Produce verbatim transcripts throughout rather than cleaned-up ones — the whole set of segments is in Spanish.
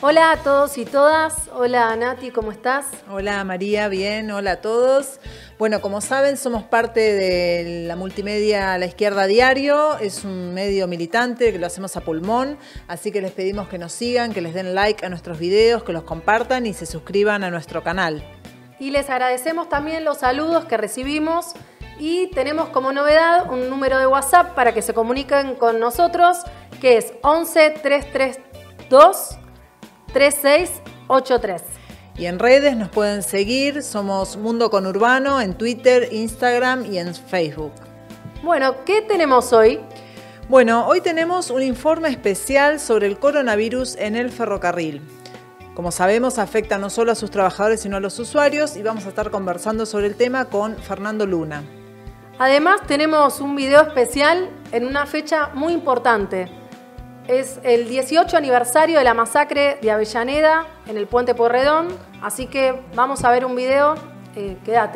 Hola a todos y todas. Hola Nati, ¿cómo estás? Hola María, bien, hola a todos. Bueno, como saben, somos parte de la multimedia La Izquierda Diario. Es un medio militante que lo hacemos a pulmón, así que les pedimos que nos sigan, que les den like a nuestros videos, que los compartan y se suscriban a nuestro canal. Y les agradecemos también los saludos que recibimos y tenemos como novedad un número de WhatsApp para que se comuniquen con nosotros, que es once, trescientos treinta y dos, treinta y seis ochenta y tres. Y en redes nos pueden seguir, somos Mundo Conurbano en Twitter, Instagram y en Facebook. Bueno, ¿qué tenemos hoy? Bueno, hoy tenemos un informe especial sobre el coronavirus en el ferrocarril. Como sabemos, afecta no solo a sus trabajadores, sino a los usuarios, y vamos a estar conversando sobre el tema con Fernando Luna. Además, tenemos un video especial en una fecha muy importante. Es el dieciocho aniversario de la masacre de Avellaneda en el Puente Pueyrredón, así que vamos a ver un video, eh, quédate.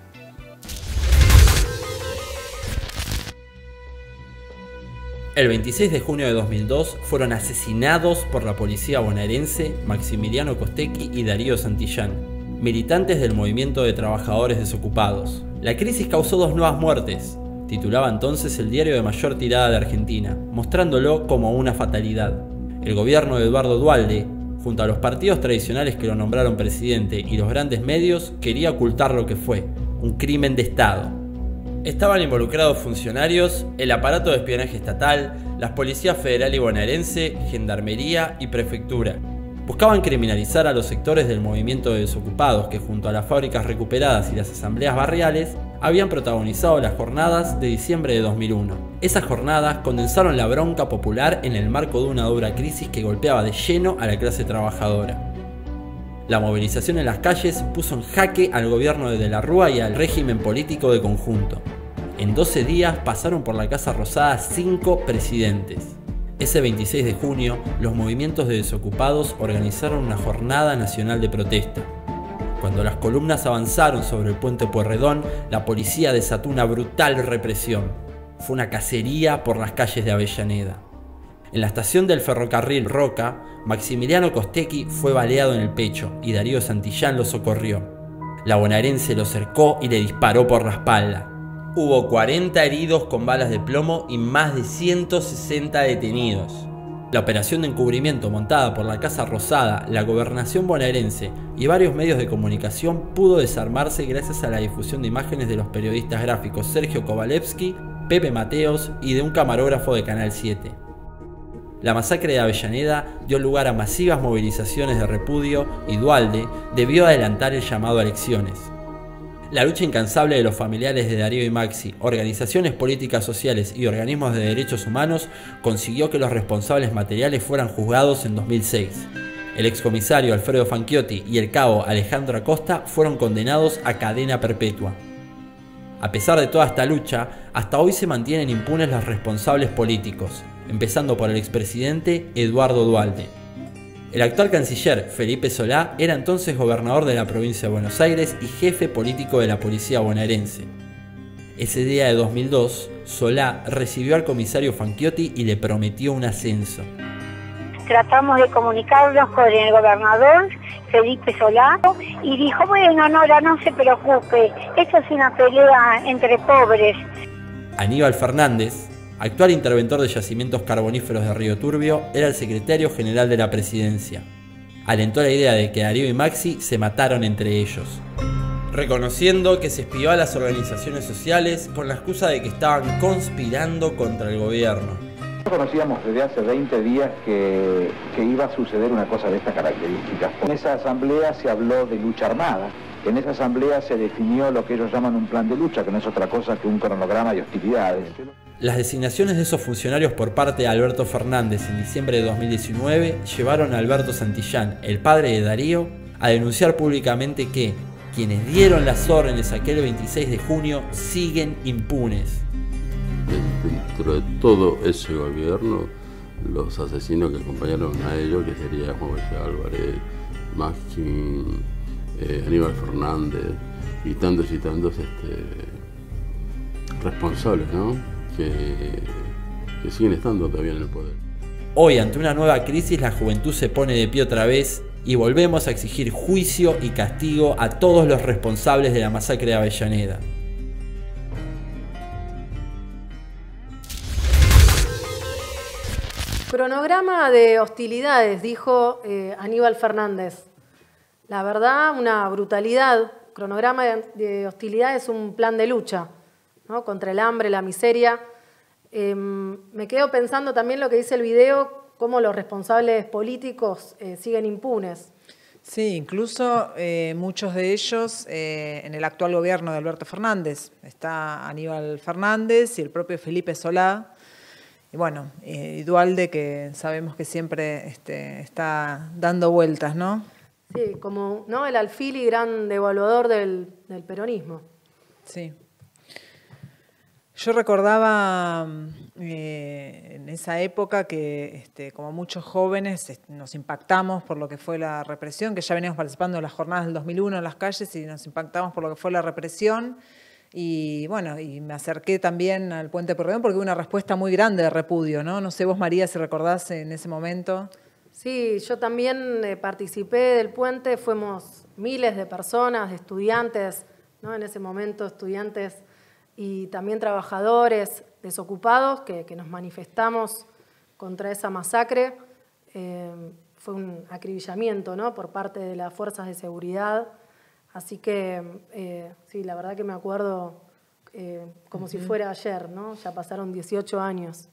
El veintiséis de junio de dos mil dos fueron asesinados por la policía bonaerense Maximiliano Costecchi y Darío Santillán, militantes del movimiento de trabajadores desocupados. La crisis causó dos nuevas muertes. Titulaba entonces el diario de mayor tirada de Argentina, mostrándolo como una fatalidad. El gobierno de Eduardo Duhalde, junto a los partidos tradicionales que lo nombraron presidente y los grandes medios, quería ocultar lo que fue, un crimen de Estado. Estaban involucrados funcionarios, el aparato de espionaje estatal, las policías federal y bonaerense, gendarmería y prefectura. Buscaban criminalizar a los sectores del movimiento de desocupados que, junto a las fábricas recuperadas y las asambleas barriales, habían protagonizado las jornadas de diciembre de dos mil uno. Esas jornadas condensaron la bronca popular en el marco de una dura crisis que golpeaba de lleno a la clase trabajadora. La movilización en las calles puso en jaque al gobierno de De la Rúa y al régimen político de conjunto. En doce días pasaron por la Casa Rosada cinco presidentes. Ese veintiséis de junio, los movimientos de desocupados organizaron una jornada nacional de protesta. Cuando las columnas avanzaron sobre el Puente Pueyrredón, la policía desató una brutal represión. Fue una cacería por las calles de Avellaneda. En la estación del ferrocarril Roca, Maximiliano Costecchi fue baleado en el pecho y Darío Santillán lo socorrió. La bonaerense lo cercó y le disparó por la espalda. Hubo cuarenta heridos con balas de plomo y más de ciento sesenta detenidos. La operación de encubrimiento montada por la Casa Rosada, la Gobernación bonaerense y varios medios de comunicación pudo desarmarse gracias a la difusión de imágenes de los periodistas gráficos Sergio Kovalevsky, Pepe Mateos y de un camarógrafo de Canal siete. La masacre de Avellaneda dio lugar a masivas movilizaciones de repudio y Duhalde debió adelantar el llamado a elecciones. La lucha incansable de los familiares de Darío y Maxi, organizaciones políticas sociales y organismos de derechos humanos consiguió que los responsables materiales fueran juzgados en dos mil seis. El excomisario Alfredo Fanchiotti y el cabo Alejandro Acosta fueron condenados a cadena perpetua. A pesar de toda esta lucha, hasta hoy se mantienen impunes los responsables políticos, empezando por el expresidente Eduardo Duhalde. El actual canciller Felipe Solá era entonces gobernador de la provincia de Buenos Aires y jefe político de la policía bonaerense. Ese día de dos mil dos, Solá recibió al comisario Fanchiotti y le prometió un ascenso. Tratamos de comunicarnos con el gobernador Felipe Solá y dijo, bueno, Nora, no se preocupe, esto es una pelea entre pobres. Aníbal Fernández, actual interventor de yacimientos carboníferos de Río Turbio, era el secretario general de la presidencia. Alentó la idea de que Darío y Maxi se mataron entre ellos, reconociendo que se espió a las organizaciones sociales con la excusa de que estaban conspirando contra el gobierno. Conocíamos desde hace veinte días que, que iba a suceder una cosa de estas características. En esa asamblea se habló de lucha armada. En esa asamblea se definió lo que ellos llaman un plan de lucha, que no es otra cosa que un cronograma de hostilidades. Las designaciones de esos funcionarios por parte de Alberto Fernández en diciembre de dos mil diecinueve llevaron a Alberto Santillán, el padre de Darío, a denunciar públicamente que quienes dieron las órdenes aquel veintiséis de junio siguen impunes. Dentro de todo ese gobierno, los asesinos que acompañaron a ellos, que serían Juan José Álvarez, Maxi, eh, Aníbal Fernández y tantos y tantos este, responsables, ¿no? que, que siguen estando todavía en el poder. Hoy, ante una nueva crisis, la juventud se pone de pie otra vez y volvemos a exigir juicio y castigo a todos los responsables de la masacre de Avellaneda. Cronograma de hostilidades, dijo eh, Aníbal Fernández. La verdad, una brutalidad. Cronograma de, de hostilidades es un plan de lucha, ¿no?, contra el hambre, la miseria. Eh, me quedo pensando también lo que dice el video, cómo los responsables políticos eh, siguen impunes. Sí, incluso eh, muchos de ellos eh, en el actual gobierno de Alberto Fernández. Está Aníbal Fernández y el propio Felipe Solá. Y bueno, eh, Duhalde, que sabemos que siempre este, está dando vueltas, ¿no? Sí, como, ¿no?, el alfil y gran devaluador del, del peronismo. Sí. Yo recordaba eh, en esa época que, este, como muchos jóvenes, este, nos impactamos por lo que fue la represión, que ya veníamos participando en las jornadas del dos mil uno en las calles y nos impactamos por lo que fue la represión. Y bueno, y me acerqué también al Puente Pueyrredón porque hubo una respuesta muy grande de repudio, ¿no? No sé vos, María, si recordás en ese momento. Sí, yo también eh, participé del puente, fuimos miles de personas, de estudiantes, ¿no?, en ese momento estudiantes y también trabajadores desocupados que, que nos manifestamos contra esa masacre. Eh, fue un acribillamiento, ¿no?, por parte de las fuerzas de seguridad. Así que, eh, sí, la verdad que me acuerdo eh, como uh-huh. si fuera ayer, ¿no? Ya pasaron dieciocho años.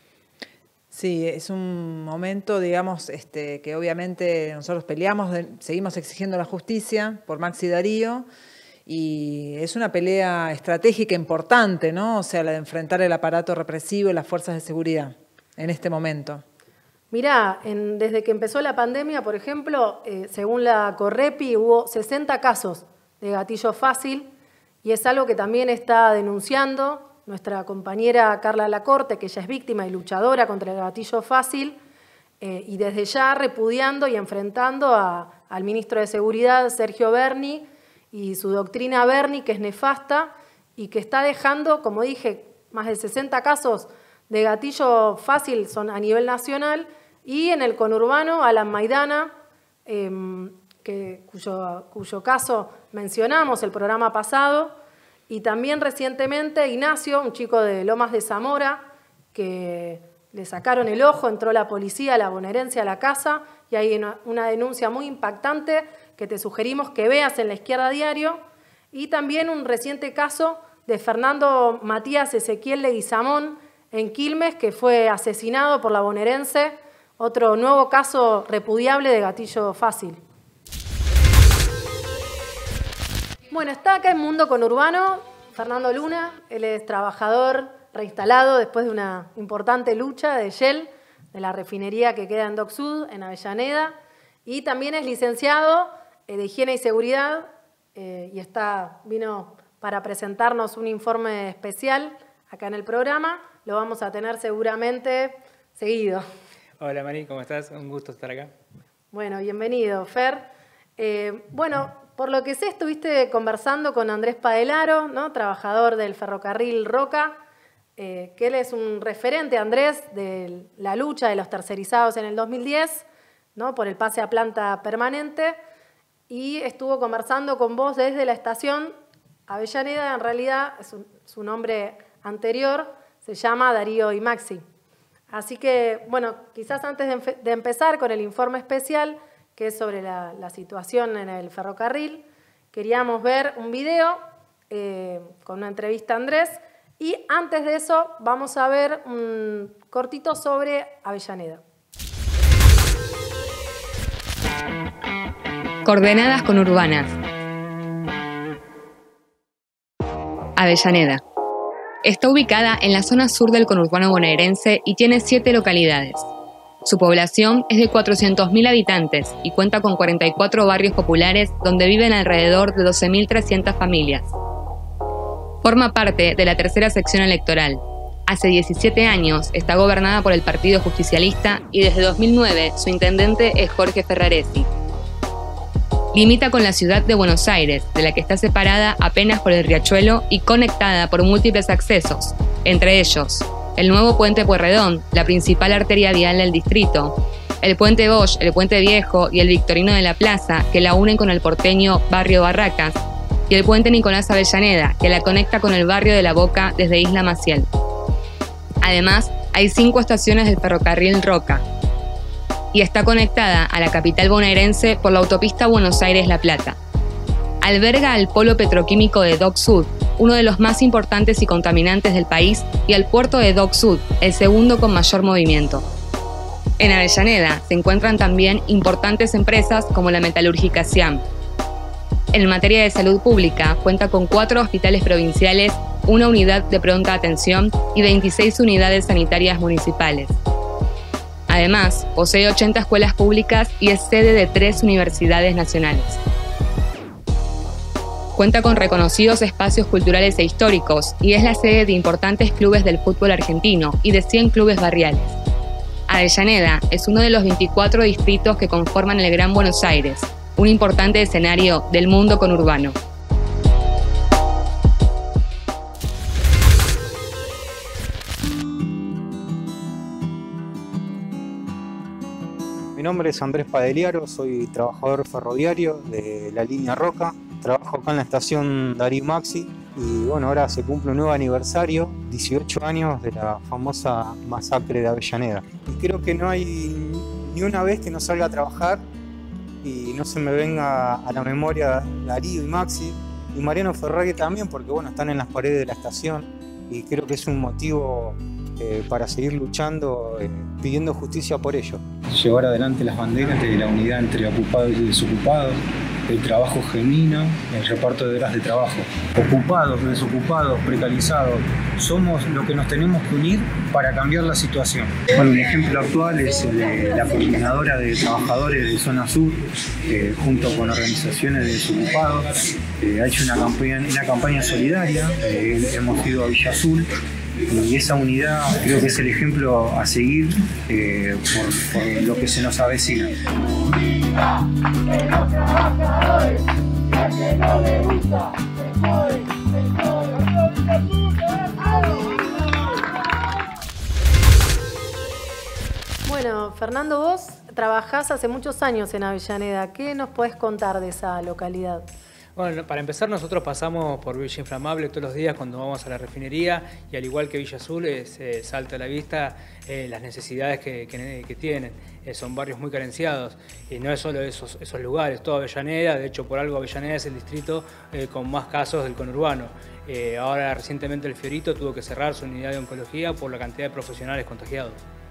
Sí, es un momento, digamos, este, que obviamente nosotros peleamos, de, seguimos exigiendo la justicia por Maxi Darío, y es una pelea estratégica importante, ¿no? O sea, la de enfrentar el aparato represivo y las fuerzas de seguridad en este momento. Mirá, en, desde que empezó la pandemia, por ejemplo, eh, según la Correpi, hubo sesenta casos de gatillo fácil y es algo que también está denunciando nuestra compañera Carla Lacorte, que ella es víctima y luchadora contra el gatillo fácil, eh, y desde ya repudiando y enfrentando a, al ministro de Seguridad, Sergio Berni, y su doctrina Berni, que es nefasta y que está dejando, como dije, más de sesenta casos de gatillo fácil son a nivel nacional, y en el conurbano Alan Maidana, eh, que, cuyo, cuyo caso mencionamos el programa pasado, y también recientemente Ignacio, un chico de Lomas de Zamora, que le sacaron el ojo, entró la policía, la bonaerense a la casa, y hay una, una denuncia muy impactante que te sugerimos que veas en La Izquierda Diario, y también un reciente caso de Fernando Matías Ezequiel Leguizamón, en Quilmes, que fue asesinado por la bonaerense, otro nuevo caso repudiable de gatillo fácil. Bueno, está acá en Mundo Conurbano Fernando Luna, él es trabajador reinstalado después de una importante lucha de Shell, de la refinería que queda en Dock Sud, en Avellaneda, y también es licenciado de Higiene y Seguridad, eh, y está, vino para presentarnos un informe especial acá en el programa. Lo vamos a tener seguramente seguido. Hola Mari, ¿cómo estás? Un gusto estar acá. Bueno, bienvenido, Fer. Eh, bueno, por lo que sé, estuviste conversando con Andrés Padelaro, ¿no?, trabajador del ferrocarril Roca, eh, que él es un referente, Andrés, de la lucha de los tercerizados en el dos mil diez, ¿no?, por el pase a planta permanente, y estuvo conversando con vos desde la estación Avellaneda. En realidad, es un, su nombre anterior se llama Darío y Maxi. Así que, bueno, quizás antes de, de empezar con el informe especial, que es sobre la, la situación en el ferrocarril, queríamos ver un video eh, con una entrevista a Andrés, y antes de eso vamos a ver un cortito sobre Avellaneda. Coordenadas conurbanas. Avellaneda. Está ubicada en la zona sur del conurbano bonaerense y tiene siete localidades. Su población es de cuatrocientos mil habitantes y cuenta con cuarenta y cuatro barrios populares donde viven alrededor de doce mil trescientas familias. Forma parte de la tercera sección electoral. Hace diecisiete años está gobernada por el Partido Justicialista y desde dos mil nueve su intendente es Jorge Ferraresi. Limita con la ciudad de Buenos Aires, de la que está separada apenas por el riachuelo y conectada por múltiples accesos, entre ellos el nuevo puente Pueyrredón, la principal arteria vial del distrito, el puente Bosch, el puente Viejo y el Victorino de la Plaza, que la unen con el porteño barrio Barracas, y el puente Nicolás Avellaneda, que la conecta con el barrio de La Boca desde Isla Maciel. Además, hay cinco estaciones del ferrocarril Roca, y está conectada a la capital bonaerense por la autopista Buenos Aires-La Plata. Alberga al polo petroquímico de Dock Sud, uno de los más importantes y contaminantes del país, y al puerto de Dock Sud, el segundo con mayor movimiento. En Avellaneda se encuentran también importantes empresas como la metalúrgica Siam. En materia de salud pública, cuenta con cuatro hospitales provinciales, una unidad de pronta atención y veintiséis unidades sanitarias municipales. Además, posee ochenta escuelas públicas y es sede de tres universidades nacionales. Cuenta con reconocidos espacios culturales e históricos y es la sede de importantes clubes del fútbol argentino y de cien clubes barriales. Avellaneda es uno de los veinticuatro distritos que conforman el Gran Buenos Aires, un importante escenario del mundo conurbano. Mi nombre es Andrés Padeliaro, soy trabajador ferroviario de la línea Roca. Trabajo acá en la estación Darío Maxi y bueno, ahora se cumple un nuevo aniversario, dieciocho años de la famosa masacre de Avellaneda. Y creo que no hay ni una vez que no salga a trabajar y no se me venga a la memoria Darío y Maxi y Mariano Ferrari también, porque bueno, están en las paredes de la estación y creo que es un motivo eh, para seguir luchando, eh, pidiendo justicia por ello. Llevar adelante las banderas de la unidad entre ocupados y desocupados, el trabajo genuino, el reparto de horas de trabajo. Ocupados, desocupados, precarizados, somos lo que nos tenemos que unir para cambiar la situación. Bueno, un ejemplo actual es el de la coordinadora de trabajadores de Zona Sur, eh, junto con organizaciones de desocupados, eh, ha hecho una campaña, una campaña solidaria, eh, hemos ido a Villa Azul, y esa unidad creo que es el ejemplo a seguir eh, por, por lo que se nos avecina. Bueno, Fernando, vos trabajás hace muchos años en Avellaneda. ¿Qué nos podés contar de esa localidad? Bueno, para empezar, nosotros pasamos por Villa Inflamable todos los días cuando vamos a la refinería y al igual que Villa Azul, eh, se salta a la vista eh, las necesidades que, que, que tienen. Eh, son barrios muy carenciados y no es solo esos, esos lugares, toda Avellaneda. De hecho, por algo Avellaneda es el distrito eh, con más casos del conurbano. Eh, ahora, recientemente, el Fiorito tuvo que cerrar su unidad de oncología por la cantidad de profesionales contagiados.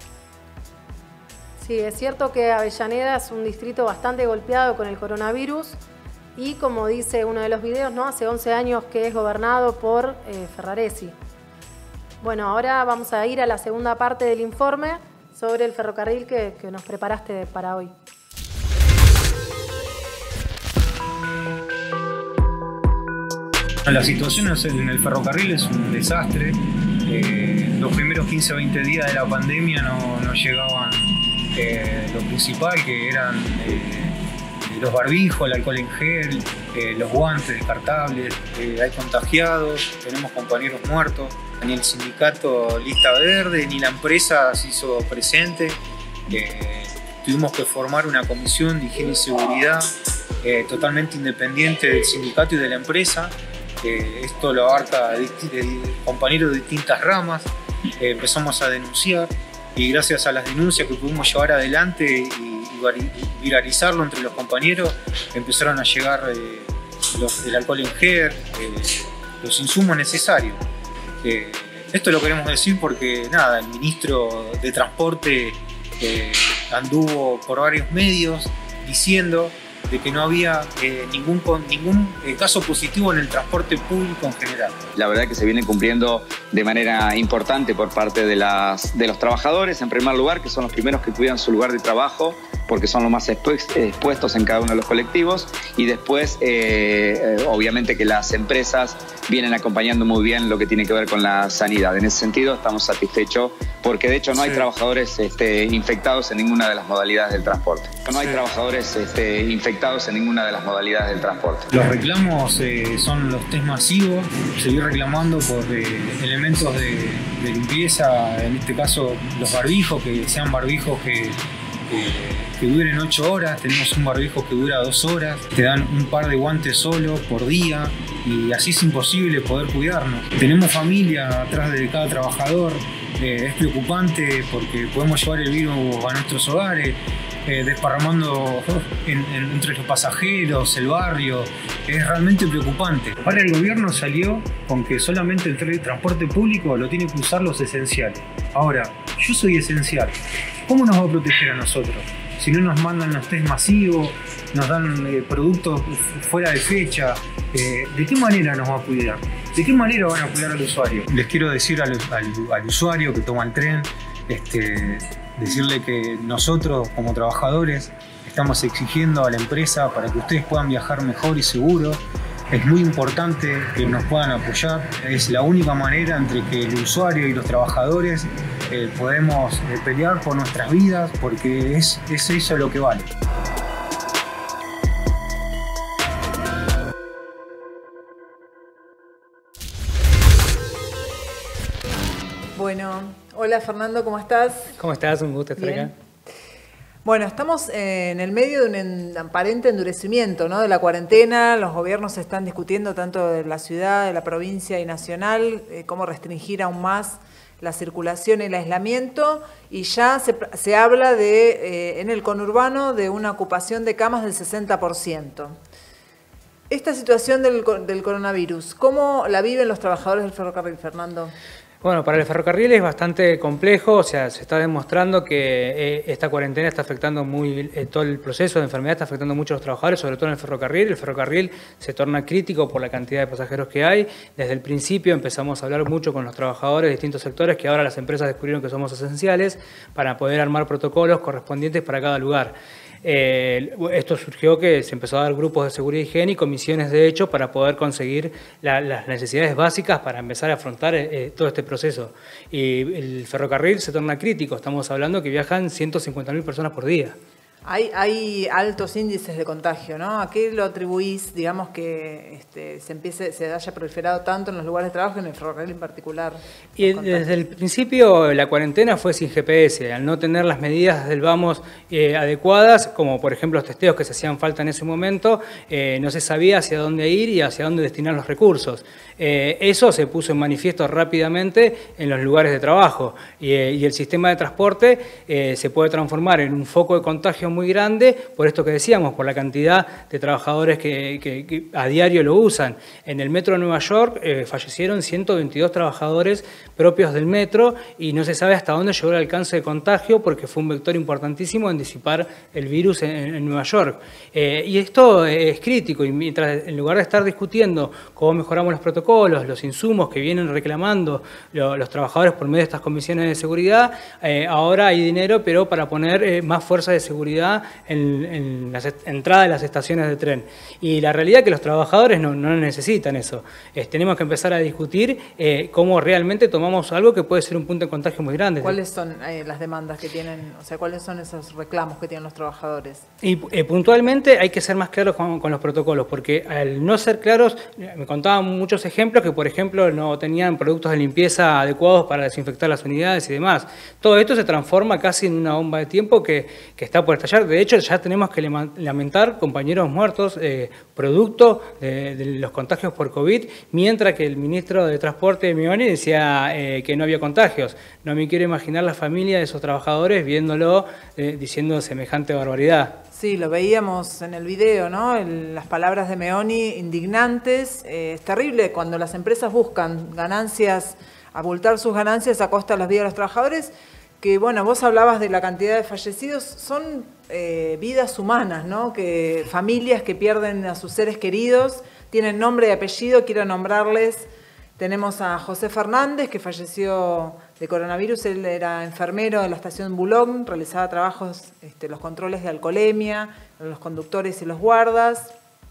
Sí, es cierto que Avellaneda es un distrito bastante golpeado con el coronavirus. Y como dice uno de los videos, ¿no? Hace once años que es gobernado por eh, Ferraresi. Bueno, ahora vamos a ir a la segunda parte del informe sobre el ferrocarril que, que nos preparaste para hoy. La situación en el ferrocarril es un desastre. Eh, los primeros quince a veinte días de la pandemia no, no llegaban eh, lo principal, que eran Eh, los barbijos, el alcohol en gel, eh, los guantes descartables, eh, hay contagiados, tenemos compañeros muertos, ni el sindicato Lista Verde, ni la empresa se hizo presente. Eh, tuvimos que formar una comisión de higiene y seguridad eh, totalmente independiente del sindicato y de la empresa. Eh, esto lo abarca de, de compañeros de distintas ramas. Eh, empezamos a denunciar y gracias a las denuncias que pudimos llevar adelante y viralizarlo entre los compañeros, empezaron a llegar eh, los, el alcohol en gel, eh, los insumos necesarios. Eh, esto lo queremos decir porque nada, el ministro de Transporte eh, anduvo por varios medios diciendo de que no había eh, ningún, ningún eh, caso positivo en el transporte público en general. La verdad que se viene cumpliendo de manera importante por parte de, las, de los trabajadores, en primer lugar, que son los primeros que cuidan su lugar de trabajo porque son los más expuestos en cada uno de los colectivos, y después eh, eh, obviamente que las empresas vienen acompañando muy bien lo que tiene que ver con la sanidad. En ese sentido estamos satisfechos porque de hecho no hay sí. trabajadores este, infectados en ninguna de las modalidades del transporte. No hay sí. trabajadores este, infectados en ninguna de las modalidades del transporte. Los reclamos eh, son los test masivos, seguir reclamando por eh, elementos de, de limpieza, en este caso los barbijos, que sean barbijos que Eh, que duren ocho horas, tenemos un barbijo que dura dos horas, te dan un par de guantes solo por día y así es imposible poder cuidarnos. Tenemos familia atrás de cada trabajador, eh, es preocupante porque podemos llevar el virus a nuestros hogares, eh, desparramando en, en, entre los pasajeros, el barrio, es realmente preocupante. Ahora el gobierno salió con que solamente el transporte público lo tiene que usar los esenciales. Ahora, yo soy esencial. ¿Cómo nos va a proteger a nosotros? Si no nos mandan los test masivos, nos dan eh, productos fuera de fecha, eh, ¿de qué manera nos va a cuidar? ¿De qué manera van a cuidar al usuario? Les quiero decir al, al, al usuario que toma el tren, este, decirle que nosotros como trabajadores estamos exigiendo a la empresa para que ustedes puedan viajar mejor y seguro. Es muy importante que nos puedan apoyar, es la única manera entre que el usuario y los trabajadores eh, podemos eh, pelear por nuestras vidas, porque es, es eso lo que vale. Bueno, hola Fernando, ¿cómo estás? ¿Cómo estás? Un gusto estar Bien. acá. Bueno, estamos en el medio de un aparente endurecimiento, ¿no?, de la cuarentena. Los gobiernos están discutiendo tanto de la ciudad, de la provincia y nacional, eh, cómo restringir aún más la circulación y el aislamiento, y ya se, se habla de, eh, en el conurbano de una ocupación de camas del sesenta por ciento. Esta situación del, del coronavirus, ¿cómo la viven los trabajadores del ferrocarril, Fernando? Bueno, para el ferrocarril es bastante complejo, o sea, se está demostrando que eh, esta cuarentena está afectando muy, eh, todo el proceso de enfermedad está afectando mucho a los trabajadores, sobre todo en el ferrocarril. El ferrocarril se torna crítico por la cantidad de pasajeros que hay. Desde el principio empezamos a hablar mucho con los trabajadores de distintos sectores, que ahora las empresas descubrieron que somos esenciales para poder armar protocolos correspondientes para cada lugar. Eh, esto surgió que se empezó a dar grupos de seguridad y higiene y comisiones de hecho para poder conseguir la, las necesidades básicas para empezar a afrontar eh, todo este proceso. Y el ferrocarril se torna crítico, estamos hablando que viajan ciento cincuenta mil personas por día. Hay, hay altos índices de contagio, ¿no? ¿A qué lo atribuís, digamos, que este, se empiece, se haya proliferado tanto en los lugares de trabajo, en el ferrocarril en particular? Y desde el principio la cuarentena fue sin G P S, al no tener las medidas del vamos eh, adecuadas, como por ejemplo los testeos que se hacían falta en ese momento, eh, no se sabía hacia dónde ir y hacia dónde destinar los recursos. Eh, eso se puso en manifiesto rápidamente en los lugares de trabajo y, eh, y el sistema de transporte eh, se puede transformar en un foco de contagio muy grande, por esto que decíamos, por la cantidad de trabajadores que, que, que a diario lo usan. En el metro de Nueva York eh, fallecieron ciento veintidós trabajadores propios del metro y no se sabe hasta dónde llegó el alcance de contagio porque fue un vector importantísimo en disipar el virus en, en Nueva York. Eh, y esto es crítico y mientras, en lugar de estar discutiendo cómo mejoramos los protocolos, los insumos que vienen reclamando lo, los trabajadores por medio de estas comisiones de seguridad, eh, ahora hay dinero pero para poner eh, más fuerza de seguridad En, en la entrada de las estaciones de tren. Y la realidad es que los trabajadores no, no necesitan eso. Eh, tenemos que empezar a discutir eh, cómo realmente tomamos algo que puede ser un punto de contagio muy grande. ¿Cuáles son eh, las demandas que tienen, o sea, cuáles son esos reclamos que tienen los trabajadores? Y eh, puntualmente hay que ser más claros con, con los protocolos, porque al no ser claros, me contaban muchos ejemplos que, por ejemplo, no tenían productos de limpieza adecuados para desinfectar las unidades y demás. Todo esto se transforma casi en una bomba de tiempo que, que está por estallar. De hecho, ya tenemos que lamentar compañeros muertos eh, producto de, de los contagios por COVID, mientras que el ministro de Transporte, Meoni, decía eh, que no había contagios. No me quiero imaginar la familia de esos trabajadores viéndolo, eh, diciendo semejante barbaridad. Sí, lo veíamos en el video, ¿no? El, las palabras de Meoni indignantes. Eh, es terrible cuando las empresas buscan ganancias, abultar sus ganancias a costa de las vidas de los trabajadores. Que bueno, vos hablabas de la cantidad de fallecidos, son eh, vidas humanas, ¿no? Que familias que pierden a sus seres queridos, tienen nombre y apellido, quiero nombrarles. Tenemos a José Fernández, que falleció de coronavirus. Él era enfermero de la estación Boulogne, realizaba trabajos, este, los controles de alcoholemia, los conductores y los guardas.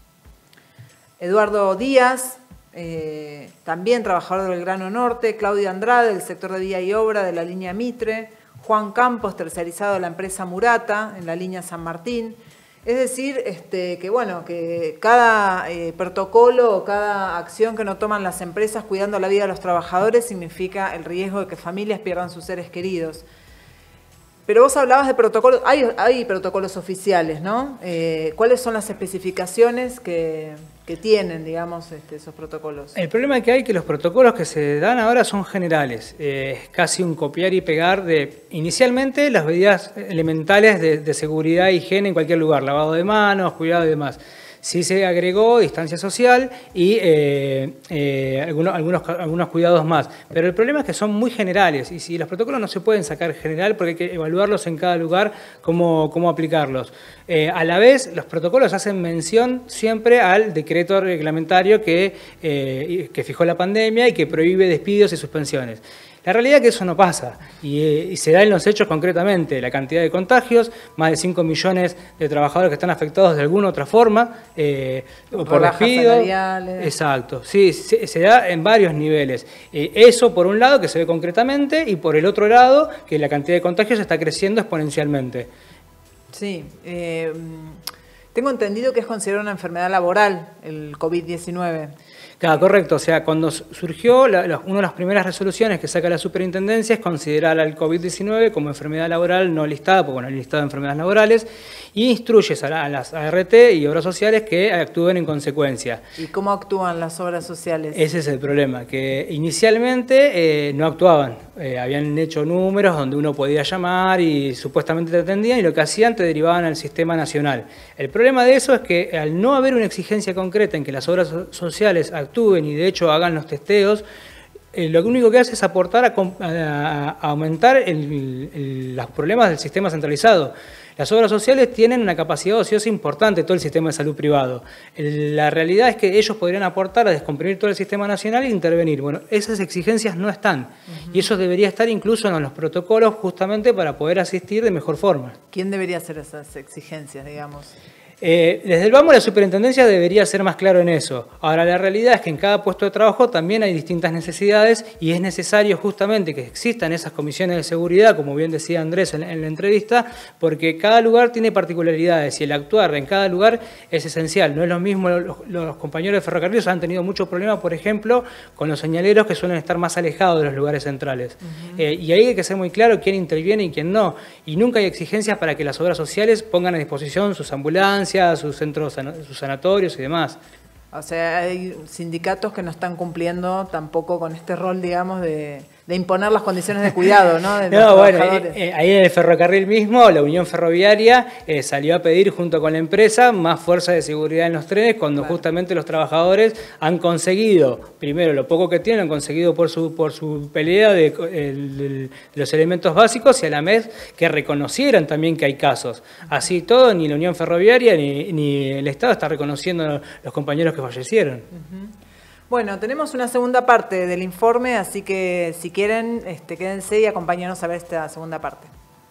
Eduardo Díaz, eh, también trabajador del Belgrano Norte. Claudia Andrade, del sector de vía y obra de la línea Mitre. Juan Campos, tercerizado de la empresa Murata, en la línea San Martín. Es decir, este, que bueno, que cada eh, protocolo o cada acción que no toman las empresas cuidando la vida de los trabajadores significa el riesgo de que familias pierdan sus seres queridos. Pero vos hablabas de protocolos, hay, hay protocolos oficiales, ¿no? Eh, ¿Cuáles son las especificaciones que, que tienen, digamos, este, esos protocolos? El problema que hay es que los protocolos que se dan ahora son generales. Eh, es casi un copiar y pegar de, inicialmente, las medidas elementales de, de seguridad e higiene en cualquier lugar, lavado de manos, cuidado y demás. Sí se agregó distancia social y eh, eh, algunos, algunos, algunos cuidados más. Pero el problema es que son muy generales y si los protocolos no se pueden sacar general porque hay que evaluarlos en cada lugar, cómo, cómo aplicarlos. Eh, a la vez, los protocolos hacen mención siempre al decreto reglamentario que, eh, que fijó la pandemia y que prohíbe despidos y suspensiones. La realidad es que eso no pasa y, eh, y se da en los hechos concretamente, la cantidad de contagios, más de cinco millones de trabajadores que están afectados de alguna u otra forma, eh, por despido. Exacto, sí, se, se da en varios niveles. Eh, eso por un lado que se ve concretamente y por el otro lado que la cantidad de contagios está creciendo exponencialmente. Sí, eh, tengo entendido que es considerada una enfermedad laboral el COVID diecinueve. Claro, correcto. O sea, cuando surgió, la, la, una de las primeras resoluciones que saca la superintendencia es considerar al COVID diecinueve como enfermedad laboral no listada, porque bueno, el listado de enfermedades laborales, y instruye a, la, a las A R T y obras sociales que actúen en consecuencia. ¿Y cómo actúan las obras sociales? Ese es el problema, que inicialmente eh, no actuaban. Eh, habían hecho números donde uno podía llamar y supuestamente te atendían y lo que hacían te derivaban al sistema nacional. El problema de eso es que al no haber una exigencia concreta en que las obras sociales actúen y de hecho hagan los testeos, eh, lo único que hace es aportar a, a, a aumentar el, el, los problemas del sistema centralizado. Las obras sociales tienen una capacidad ociosa importante, todo el sistema de salud privado. El, la realidad es que ellos podrían aportar a descomprimir todo el sistema nacional e intervenir. Bueno, esas exigencias no están. Uh-huh. Y eso debería estar incluso en los protocolos justamente para poder asistir de mejor forma. ¿Quién debería hacer esas exigencias, digamos? Eh, desde el vamos la superintendencia debería ser más claro en eso. Ahora la realidad es que en cada puesto de trabajo también hay distintas necesidades y es necesario justamente que existan esas comisiones de seguridad, como bien decía Andrés en, en la entrevista, porque cada lugar tiene particularidades y el actuar en cada lugar es esencial. No es lo mismo, los, los compañeros de ferrocarriles han tenido muchos problemas, por ejemplo, con los señaleros que suelen estar más alejados de los lugares centrales. Uh-huh. eh, y ahí hay que ser muy claro quién interviene y quién no. Y nunca hay exigencias para que las obras sociales pongan a disposición sus ambulancias, sus centros, sus sanatorios y demás. O sea, hay sindicatos que no están cumpliendo tampoco con este rol, digamos, de, de imponer las condiciones de cuidado, ¿no? De no, bueno, eh, eh, ahí en el ferrocarril mismo, la Unión Ferroviaria eh, salió a pedir junto con la empresa más fuerza de seguridad en los trenes cuando bueno. justamente los trabajadores han conseguido, primero lo poco que tienen, han conseguido por su, por su pelea de, el, de los elementos básicos y a la vez que reconocieran también que hay casos. Así todo, ni la Unión Ferroviaria ni, ni el Estado está reconociendo los compañeros que fallecieron. Uh-huh. Bueno, tenemos una segunda parte del informe, así que si quieren, este, quédense y acompáñanos a ver esta segunda parte.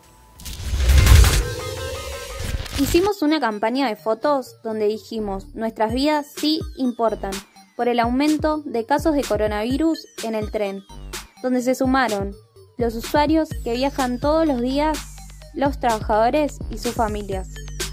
Hicimos una campaña de fotos donde dijimos, nuestras vidas sí importan, por el aumento de casos de coronavirus en el tren, donde se sumaron los usuarios que viajan todos los días, los trabajadores y sus familias.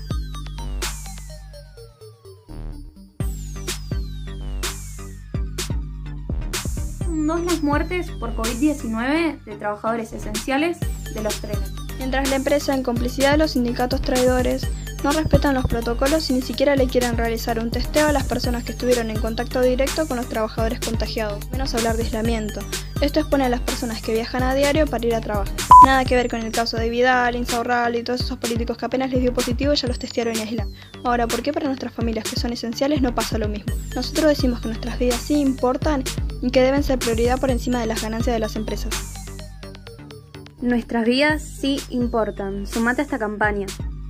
Dos las muertes por COVID diecinueve de trabajadores esenciales de los trenes. Mientras la empresa, en complicidad de los sindicatos traidores, no respetan los protocolos y ni siquiera le quieren realizar un testeo a las personas que estuvieron en contacto directo con los trabajadores contagiados, menos hablar de aislamiento. Esto expone a las personas que viajan a diario para ir a trabajar. Nada que ver con el caso de Vidal, Insaurralde y todos esos políticos que apenas les dio positivo y ya los testearon y aislan. Ahora, ¿por qué para nuestras familias que son esenciales no pasa lo mismo? Nosotros decimos que nuestras vidas sí importan y que deben ser prioridad por encima de las ganancias de las empresas. Nuestras vidas sí importan. Sumate a esta campaña.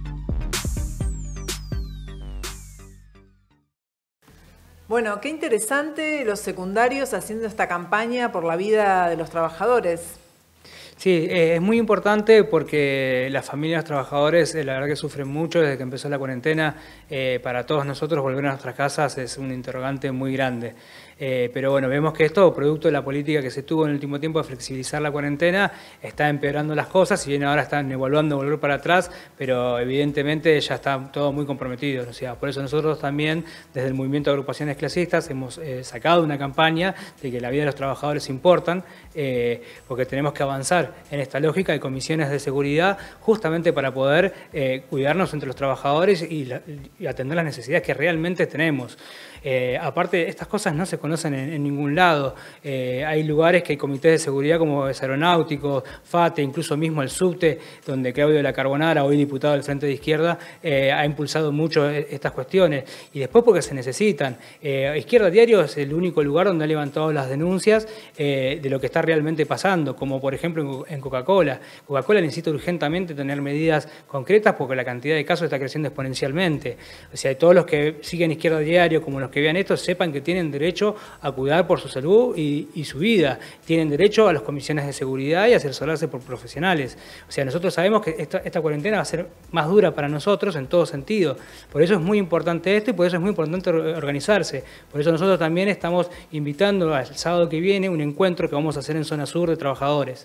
Bueno, qué interesante los secundarios haciendo esta campaña por la vida de los trabajadores. Sí, eh, es muy importante porque las familias trabajadores, eh, la verdad que sufren mucho desde que empezó la cuarentena. Eh, para todos nosotros volver a nuestras casas es un interrogante muy grande. Eh, pero bueno, vemos que esto, producto de la política que se tuvo en el último tiempo de flexibilizar la cuarentena, está empeorando las cosas, si bien ahora están evaluando volver para atrás, pero evidentemente ya está todo muy comprometido. O sea, por eso nosotros también, desde el movimiento de agrupaciones clasistas, hemos eh, sacado una campaña de que la vida de los trabajadores importan, eh, porque tenemos que avanzar en esta lógica de comisiones de seguridad, justamente para poder eh, cuidarnos entre los trabajadores y, la, y atender las necesidades que realmente tenemos. Eh, aparte, estas cosas no se conocen en, en ningún lado. Eh, hay lugares que hay comités de seguridad como es aeronáutico, FATE, incluso mismo el SUBTE, donde Claudio de la Carbonara, hoy diputado del Frente de Izquierda, eh, ha impulsado mucho estas cuestiones. Y después porque se necesitan. Eh, Izquierda Diario es el único lugar donde ha levantado las denuncias eh, de lo que está realmente pasando, como por ejemplo en Coca-Cola. Coca-Cola necesita urgentemente tener medidas concretas porque la cantidad de casos está creciendo exponencialmente. O sea, todos los que siguen Izquierda Diario, como los que vean esto, sepan que tienen derecho a cuidar por su salud y, y su vida. Tienen derecho a las comisiones de seguridad y a asesorarse por profesionales. O sea, nosotros sabemos que esta, esta cuarentena va a ser más dura para nosotros en todo sentido. Por eso es muy importante esto y por eso es muy importante organizarse. Por eso nosotros también estamos invitando al sábado que viene un encuentro que vamos a hacer en Zona Sur de trabajadores.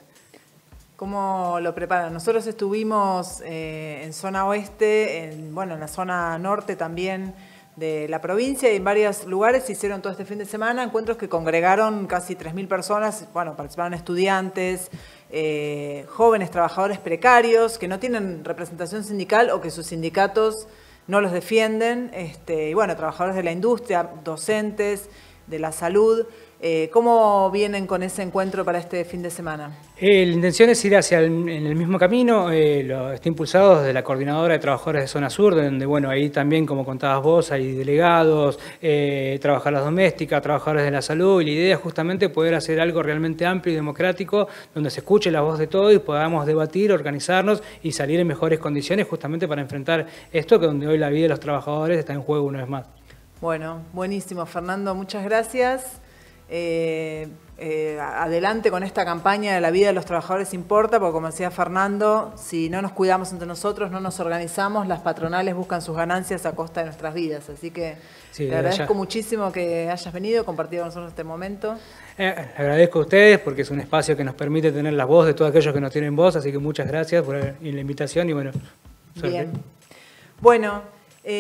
¿Cómo lo preparan? Nosotros estuvimos eh, en Zona Oeste, en, bueno, en la Zona Norte también de la provincia, y en varios lugares se hicieron todo este fin de semana encuentros que congregaron casi tres mil personas. Bueno, participaron estudiantes, eh, jóvenes trabajadores precarios que no tienen representación sindical o que sus sindicatos no los defienden, este, y bueno, trabajadores de la industria, docentes, de la salud. Eh, ¿Cómo vienen con ese encuentro para este fin de semana? Eh, la intención es ir hacia el, en el mismo camino. Eh, lo, está impulsado desde la Coordinadora de Trabajadores de Zona Sur, donde bueno, ahí también, como contabas vos, hay delegados, eh, trabajadoras domésticas, trabajadores de la salud, y la idea es justamente poder hacer algo realmente amplio y democrático, donde se escuche la voz de todos y podamos debatir, organizarnos y salir en mejores condiciones justamente para enfrentar esto, que donde hoy la vida de los trabajadores está en juego una vez más. Bueno, buenísimo, Fernando, muchas gracias. Eh, eh, adelante con esta campaña de la vida de los trabajadores importa, porque como decía Fernando, si no nos cuidamos entre nosotros, no nos organizamos, las patronales buscan sus ganancias a costa de nuestras vidas. Así que sí, te agradezco ya. muchísimo que hayas venido, compartido con nosotros este momento. Eh, agradezco a ustedes porque es un espacio que nos permite tener la voz de todos aquellos que no tienen voz, así que muchas gracias por la invitación y bueno, suerte. Bien. Bueno,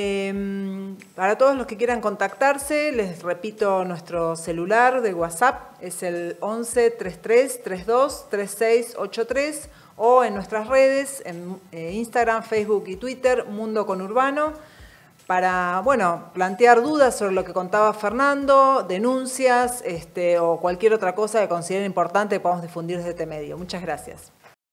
Eh, para todos los que quieran contactarse, les repito nuestro celular de WhatsApp, es el once, treinta y tres, treinta y dos, treinta y seis, ochenta y tres, o en nuestras redes, en eh, Instagram, Facebook y Twitter, Mundo Conurbano, para, bueno, plantear dudas sobre lo que contaba Fernando, denuncias, este, o cualquier otra cosa que consideren importante que podamos difundir desde este medio. Muchas gracias.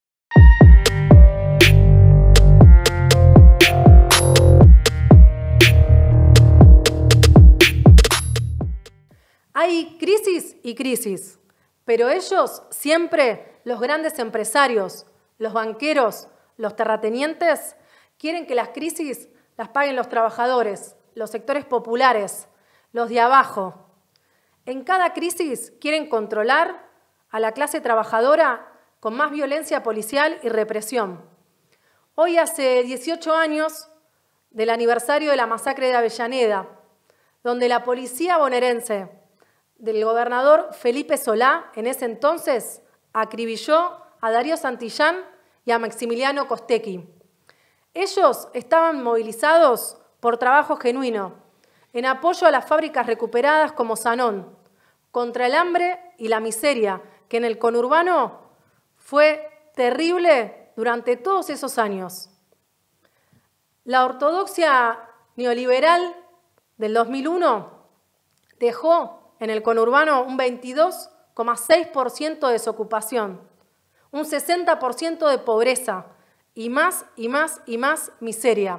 Hay crisis y crisis, pero ellos siempre, los grandes empresarios, los banqueros, los terratenientes, quieren que las crisis las paguen los trabajadores, los sectores populares, los de abajo. En cada crisis quieren controlar a la clase trabajadora con más violencia policial y represión. Hoy hace dieciocho años del aniversario de la masacre de Avellaneda, donde la policía bonaerense del gobernador Felipe Solá, en ese entonces, acribilló a Darío Santillán y a Maximiliano Costecchi. Ellos estaban movilizados por trabajo genuino, en apoyo a las fábricas recuperadas como Sanón, contra el hambre y la miseria, que en el conurbano fue terrible durante todos esos años. La ortodoxia neoliberal del dos mil uno dejó en el conurbano un veintidós coma seis por ciento de desocupación, un sesenta por ciento de pobreza y más y más y más miseria.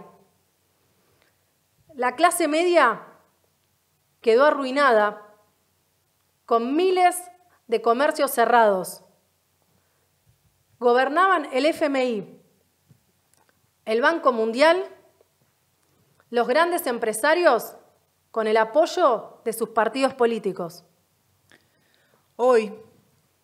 La clase media quedó arruinada con miles de comercios cerrados. Gobernaban el F M I, el Banco Mundial, los grandes empresarios con el apoyo de sus partidos políticos. Hoy,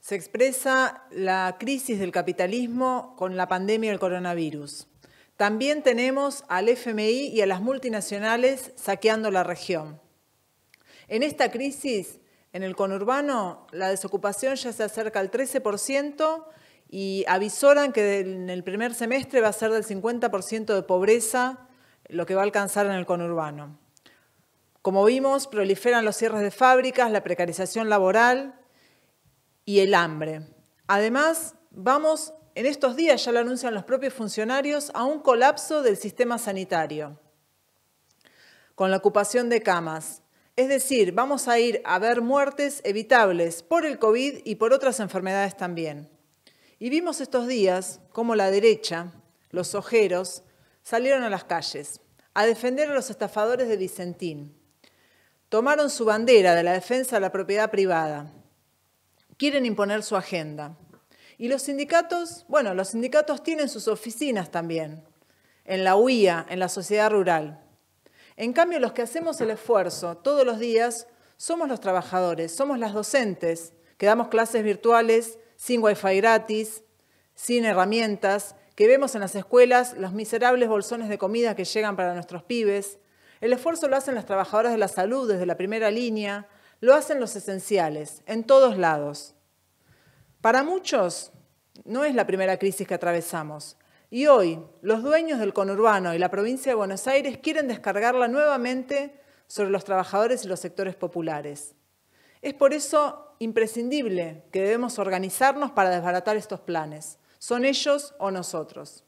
se expresa la crisis del capitalismo con la pandemia del coronavirus. También tenemos al F M I y a las multinacionales saqueando la región. En esta crisis, en el conurbano, la desocupación ya se acerca al trece por ciento y avisoran que en el primer semestre va a ser del cincuenta por ciento de pobreza lo que va a alcanzar en el conurbano. Como vimos, proliferan los cierres de fábricas, la precarización laboral y el hambre. Además, vamos, en estos días ya lo anuncian los propios funcionarios, a un colapso del sistema sanitario, con la ocupación de camas. Es decir, vamos a ir a ver muertes evitables por el COVID y por otras enfermedades también. Y vimos estos días cómo la derecha, los ojeros, salieron a las calles a defender a los estafadores de Vicentín. Tomaron su bandera de la defensa de la propiedad privada. Quieren imponer su agenda. Y los sindicatos, bueno, los sindicatos tienen sus oficinas también, en la U I A, en la sociedad rural. En cambio, los que hacemos el esfuerzo todos los días somos los trabajadores, somos las docentes, que damos clases virtuales sin wifi gratis, sin herramientas, que vemos en las escuelas los miserables bolsones de comida que llegan para nuestros pibes. El esfuerzo lo hacen las trabajadoras de la salud desde la primera línea, lo hacen los esenciales, en todos lados. Para muchos no es la primera crisis que atravesamos. Y hoy los dueños del conurbano y la provincia de Buenos Aires quieren descargarla nuevamente sobre los trabajadores y los sectores populares. Es por eso imprescindible que debemos organizarnos para desbaratar estos planes. Son ellos o nosotros.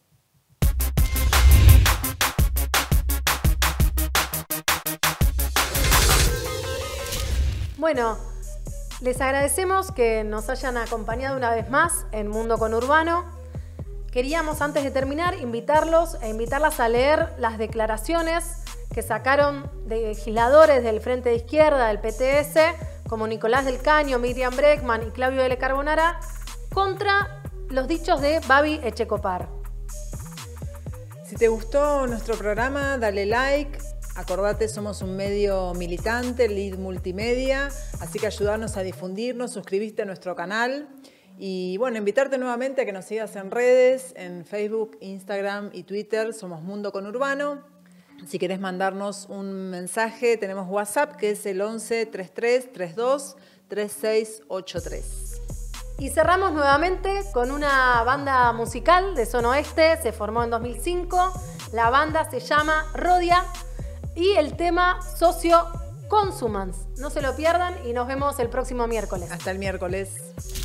Bueno, les agradecemos que nos hayan acompañado una vez más en Mundo Conurbano. Queríamos, antes de terminar, invitarlos e invitarlas a leer las declaraciones que sacaron de legisladores del Frente de Izquierda, del P T S, como Nicolás del Caño, Miriam Breckman y Claudio L. Carbonara, contra los dichos de Babi Echecopar. Si te gustó nuestro programa, dale like. Acordate, somos un medio militante, Lead Multimedia, así que ayudarnos a difundirnos, suscribiste a nuestro canal y bueno, invitarte nuevamente a que nos sigas en redes, en Facebook, Instagram y Twitter, somos Mundo Conurbano. Si querés mandarnos un mensaje, tenemos WhatsApp que es el once, treinta y tres, treinta y dos, treinta y seis, ochenta y tres. Y cerramos nuevamente con una banda musical de Zona Oeste, se formó en dos mil cinco, la banda se llama Rodia. Y el tema Socio Consumans. No se lo pierdan y nos vemos el próximo miércoles. Hasta el miércoles.